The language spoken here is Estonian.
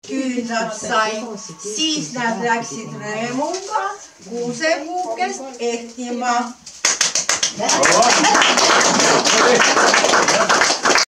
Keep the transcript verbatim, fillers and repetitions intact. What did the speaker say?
küünlad said, siis nad läksid Reemuga kuusepuukest ehtima.